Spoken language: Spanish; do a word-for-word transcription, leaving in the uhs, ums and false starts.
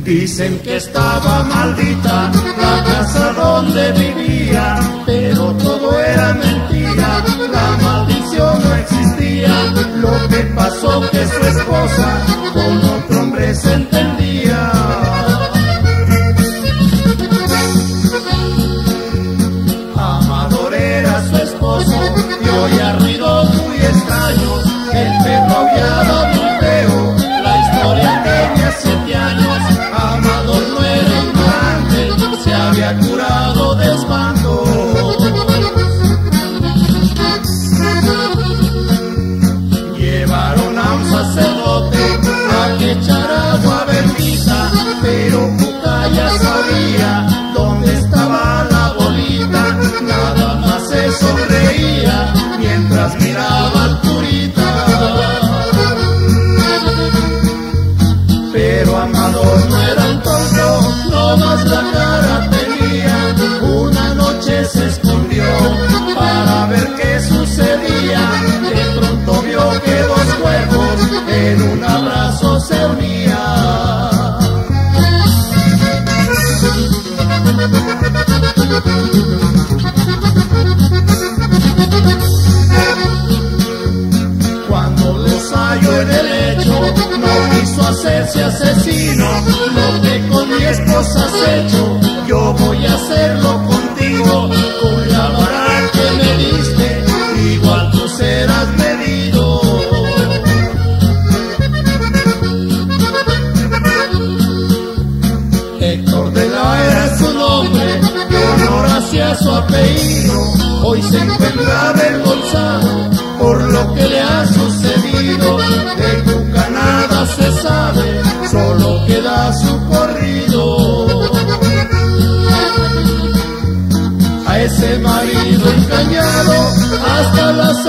Dicen que estaba maldita la casa donde vivía, pero todo era mentira, la maldición no existía. Lo que pasó que su esposa con otro hombre se entendía. Amador era su esposo y oía ruidos muy extraños. El perro aullaba muy feo, la historia tenía siete años. Amador no era ignorante, se había curado de espanto. Llevaron a un sacerdote a que echara agua bendita, pero Cuca ya sabía dónde estaba la bolita. Nada más se sonreía mientras miraba al curita. Pero Amador no era un tonto, no más la cara tenía. Una noche se escondió para ver qué sucedía. De pronto vio que dos cuerpos en un abrazo se unían. Cuando los halló en el lecho, no quiso hacerse asesino. Lo que con mi esposa has hecho, yo voy a hacerlo contigo. Con la vara que me diste, igual tú serás medido. Héctor de la Era es su nombre, de honor hacia su apellido. Hoy se encuentra avergonzado por lo que le ha sucedido. De Cuca nada se sabe, solo queda su corrido. A ese marido engañado hasta las